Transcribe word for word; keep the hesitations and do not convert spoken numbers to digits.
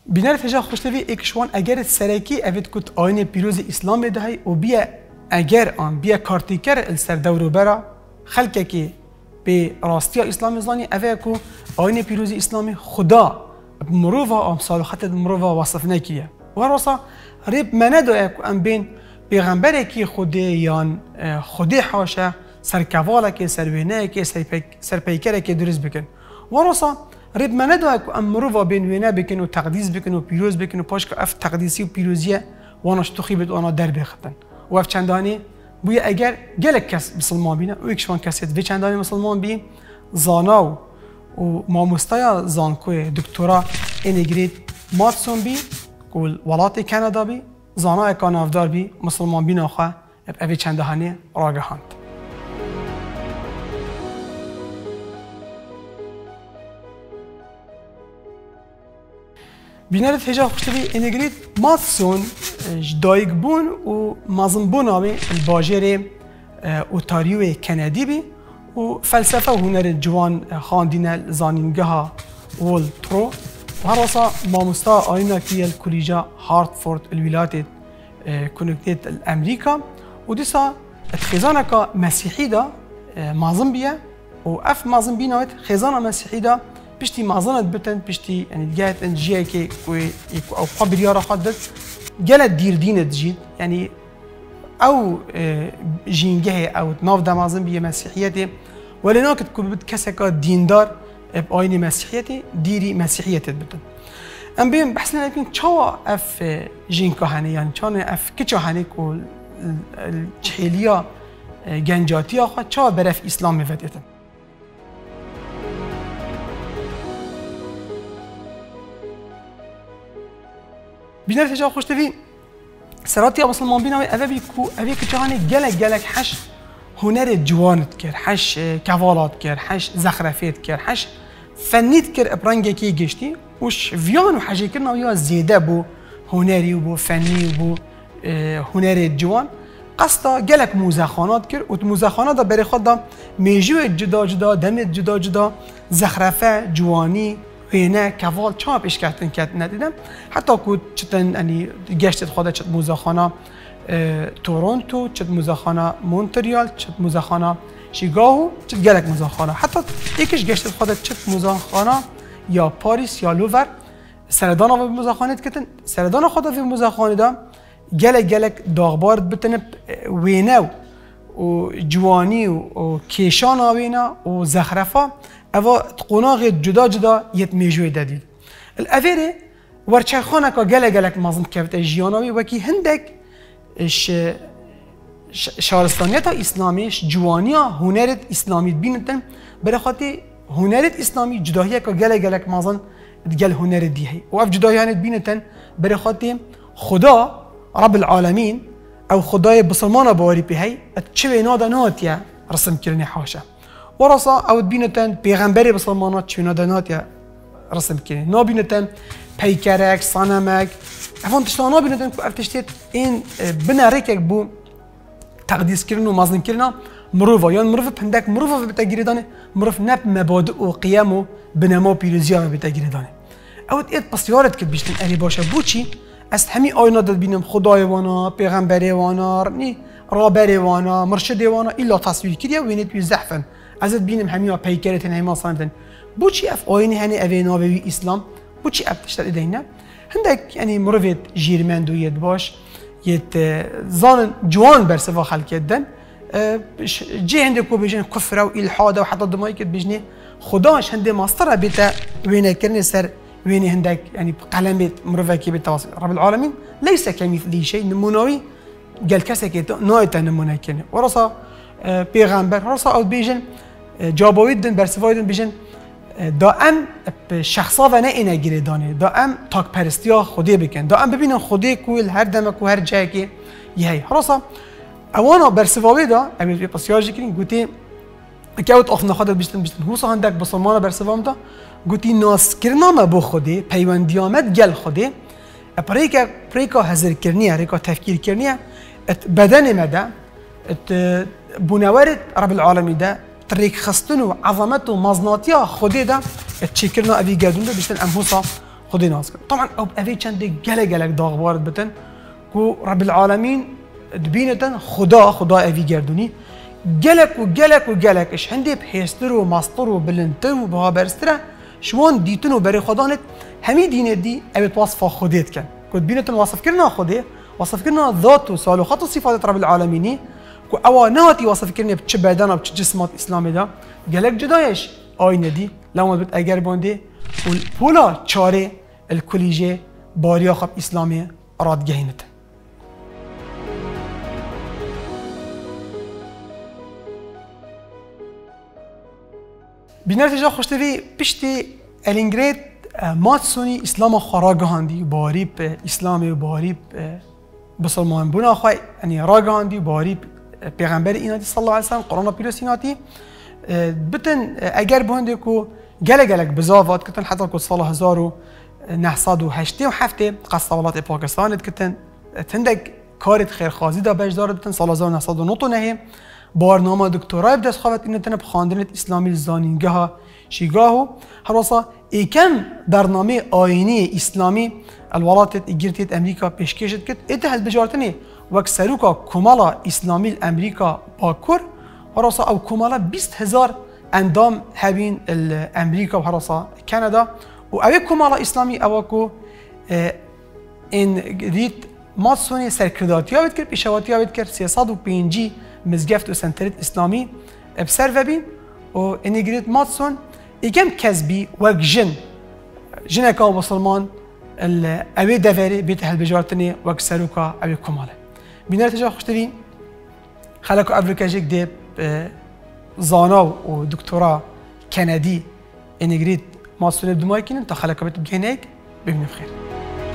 بینر تجا خوشتوی اکشوان اگر سرکی اوید کت آین پیروز اسلام دهی و بیا اگر آن بیا کارتیکر السر دورو برا خلقه که به راستی اسلام زانی اوه کو آین پیروز اسلامی خدا مروفا ام صالحات مروفا وصف نکیه و راسا ریب منادو اکو ام بین پیغمبر کی خودی یان خودی حاشا سرکواله که سروینه که سرپیکره که درست بکن و راسا ریب منادو اکو ام مروفا بین وینه بکن و تقدیس بکن و پیروز بکن و پاش که اف تقدیسی و پیروزیه وانش تخیبت وانا در بختن و اف چندانی بوی اگر گلک کس مسلمان بینه و یکشون کسید و چندانی مسلمان بی زاناو و ماموستایا زانکوی دکتورا اینگرید ماتسون بی کل ولات کانادا بی زانا اکان افدار بی مسلمان بین آخه اوی چندانی راگهاند. بینرد هجا خوشتبی اینگرید ماتسون دایگ بون و مازن بون آبی الباجر اوتاریو کندی بی و فلسفه و هنر جوان خواندین زانینگاه والترو و هر واسه ماموستا آینا که الکلیجا هارتفورد الولایات کنکتیت الامریکا و دیسا خزانه که مسیحی دا مازن بیه و اف مازن بیناوید خزانه مسیحی دا پشتی مازنت بتن پشتی یعنی جهت انجیه که او قبریارا خدت جلت دیر دینت جید یعنی او جینگه او ناف دمازن بیه مسیحیتی ولی ناکت که ببت کسی که دیندار آین مسیحیتی دیری مسیحیتی بتن ام بیم بحثنا لكن چوا اف جینکا هنی یعنی چون اف کچا هنی که جحیلیا گنجاتی آخوا چوا برف اسلام میفتیتن بینر تجا خوشتوی سراتی مسلمان بیناوی اوه بی کو اوه که جهانی گلک گلک حش هنر جوانت کرد حش کوالات کرد حش زخرفیت کرد حش فنیت کرد ابرنگه که گشتی وش ویان و حجی کرنا یا زیده بو هنری و بو فنی و بو هنر جوان قصدا گلک موزخانات کرد و موزخانات برای خود دا میجوی جدا جدا دمت جدا جدا زخرفه جوانی وینه کوال چاپ اش کردن که ندیدم حتی که چتن یعنی گشتت خدا چت موزخانه تورنتو چت موزخانه مونتریال چت موزخانه شیکاگو چت گلک موزخانه حتی یکیش گشتت خدا چت موزخانه یا پاریس یا لوور سردان و موزخانه کردن سردان خدا في موزخانه دا گلک گلک داغبار بتنه وینه و جوانی و کیشان آوینا و زخرفه اوا قناغ جدا جدا یت میجوی دادید. الافیره ورچخانه که گله گلک مازن کفت جیانوی وکی هندک ش شهرستانیت اسلامیش جوانیا هنرت اسلامی بینتن برای خاطر هنرت اسلامی جداهیه که گله گلک مازن گل هنر دیهی و اف جداهیانت بینتن برای خاطر خدا رب العالمین او خدای بسلمان باوری بهی چه بینادا ناتیه رسم کرنی حاشا ورسا او بینتن پیغمبری بسلمانات چوینا دانات یا رسم کنی نابینتن پیکرک صنمک افان تشتا نابینتن که افتشتید این بناره که بو تقدیس کردن و مازن کردن مروفا یا مروف پندک مروفا بتگیری دانه مروف نب مبادئ و قیام و بنما و پیروزی ها بتگیری دانه او اید پسیارت که بیشتن اری باشه بو چی از همین آینا داد بینم خدای وانا پیغمبری وانا نی رابری وانا مرشد وانا ایلا تصویر کردی و وینید توی زحفن ازت بینم همین پیکرتن همین صنعتن بوچی اف آینی هنی اوینا به اسلام بوچی اف تشتر اینا هندک یعنی مروفت جیرمند و ید باش ید زان جوان برسوا خلق کردن جه هندک کو بیشن کفر و الحاد و حتی دمایی که بیشنه خداش هنده ماستر بیت وینه کرنی سر وینه هندک یعنی قلمت مروفه کی بالتواصل رب العالمین ليس كمثله شيء نمونوي قال كسك نوعت نمونه کنه ورسا پیغمبر ورسا او بیشن جابویدن برسوایدن بیشن دائم شخصا و نه اینا گیره دانه دائم تاک پرستیا خودی بکن دائم ببینن خودی کول هر دمک و هر جایی که یهی حراسا اوانا برسوایدا امی پسیاجی کنین گوتی که اوت آخنا خودت بیشتن بیشتن حوصا هندک بسلمان برسوام دا گوتی ناس کرنا ما بو خودی پیوندیامت گل خودی پریکا پریکا حذر کرنیه ریکا تفکیر کرنیه بدن مده بنوارد رب العالمین ده تریک خستن و عظمت و مزناتیا خودی ده تشکرنا ابی گردون ده بیشتن ام حوصا خدای ناز کرد طبعا او اوی چند گله گله داغوارد بتن کو رب العالمین دبینتن خدا خدا اوی گردونی گلک و گلک و گلکش هندی پهستر و ماستر و بلندتر و بها برستره شوان دیتن و برای خدا نت همی دینه دی اوی وصف خودت کن کد بینتن وصف کرنا خوده وصف کرنا ذات و صالحات و صفات رب العالمینی کو اوا نهاتی وصف کرنا بچه بدن و بچه جسمات اسلامی دا گلک جدایش آینه دی لما بت اگر بانده پولا چاره الکلیجه باریا خب اسلامی رادگهینت بینر تجا خوشتوی پشتی الینگرید ماتسونی اسلام خراگهاندی باری اسلامی باری بسلمان بنا خواه یعنی راگهاندی باری پیغمبر ایناتی صلی الله علیه وسلم قرآن پیروس ایناتی بتن اگر بونده کو گله گلک بزاوات کتن حتی کو سال هزار و نهصد و هشت و هفت قصد ولات پاکستان کتن تندک کارت خیرخوازی دا بهش دارد بتن سال هزار و نهصد و نه و نه بارنامه دکترای بدست خوابت این تنه بخواندنت اسلامی زانینگه ها شیگاهو هراسا ایکم برنامه آینی اسلامی الولات ایگرتیت امریکا پیشکشت کت اتحاد بجارتنی وک سروکا کمالا اسلامی امریکا باکور هراسا او کمالا بیست هزار اندام هبین امریکا و هراسا کانادا و اوی کمالا اسلامی اواکو این دید ماتسونی سرکرداتی ها بید کرد پیشواتی ها بید کرد سیصد و پنجی مزگفت و سنترت اسلامی بسر ببین و اینی گرید ماتسون ایگم کذبی وک جن جنکا و بسلمان اوی دوری بیت هل بجارتنی وک سروکا اوی کماله بینر تجا خوشتوی خلق افریقا جک دی زانا و دکترا کندی اینی گرید ماتسون دمای کنن تا خلق بیت بگینه ببینیم خیر